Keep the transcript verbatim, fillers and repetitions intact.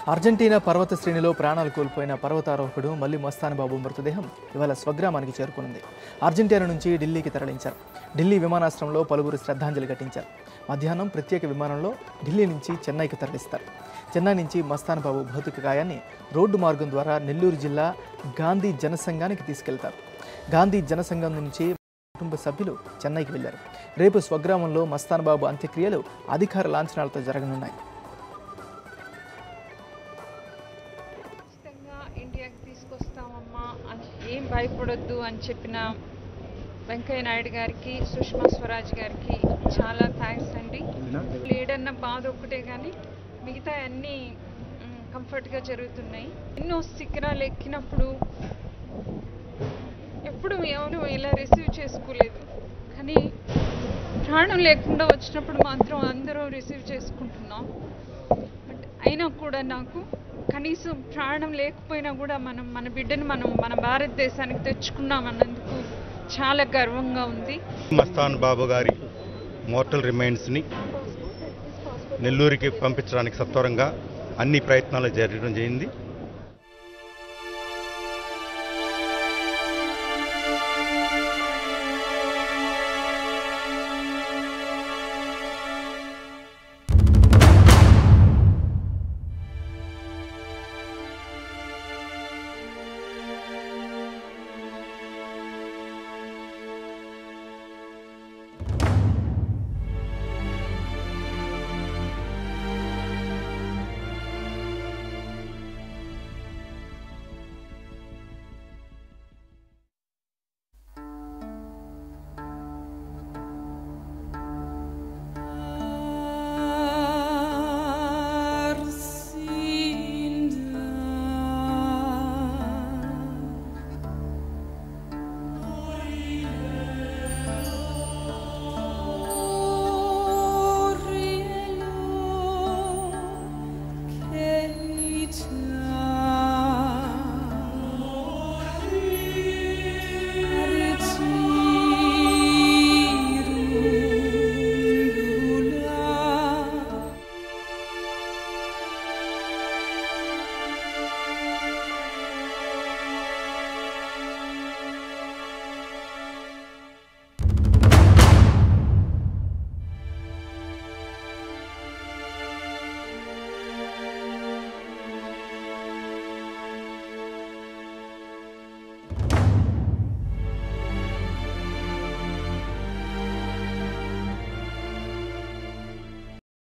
Argentina పర్వత శ్రేణిలో ప్రాణాలు కోల్పోయిన పర్వతారోహకుడు మల్లి మస్తాన్ బాబు మృతదేహం ఇవాళ స్వగ్రామానికి చేరుకున్నది. అర్జెంటీనా నుంచి ఢిల్లీకి తరలించారు. ఢిల్లీ విమానాశ్రయంలో పలువురు శ్రద్ధాంజలి ఘటించారు. మధ్యాహ్నం ప్రత్యేక విమానంలో ఢిల్లీ నుంచి చెన్నైకి తరలిస్తారు. చెన్నై నుంచి మస్తాన్ బాబు భౌతిక కాయాన్ని రోడ్డు మార్గం ద్వారా నెల్లూరు జిల్లా గాంధీ జనసంఘానికి తీసుకెళ్తారు. గాంధీ జనసంఘం నుంచి కుటుంబ సభ్యులు చెన్నైకి వెళ్లారు. రేపు స్వగ్రామంలో మస్తాన్ బాబు అంత్యక్రియలు అధికార లాంఛనాలతో జరగనున్నాయి. ఇండియాకి తీసుకొస్తామమ్మా ఏం భయపడొద్దు అని చెప్పిన వెంకయ్య నాయుడు గారికి, సుష్మా స్వరాజ్ గారికి చాలా థ్యాంక్స్ అండి. లేడన్న బాధ ఒక్కటే కానీ మిగతా అన్నీ కంఫర్ట్గా జరుగుతున్నాయి. ఎన్నో శిఖరాలు ఎక్కినప్పుడు ఎప్పుడు ఎవరు ఇలా రిసీవ్ చేసుకోలేదు, కానీ ప్రాణం లేకుండా వచ్చినప్పుడు మాత్రం అందరూ రిసీవ్ చేసుకుంటున్నాం. బట్ అయినా కూడా నాకు కనీసం ప్రాణం లేకపోయినా కూడా మనం మన బిడ్డను మనం మన భారతదేశానికి తెచ్చుకున్నామన్నందుకు చాలా గర్వంగా ఉంది. మస్తాన్ బాబు గారి మోర్టల్ రిమైన్స్ని నెల్లూరుకి పంపించడానికి సత్వరంగా అన్ని ప్రయత్నాలు జరగడం జరిగింది.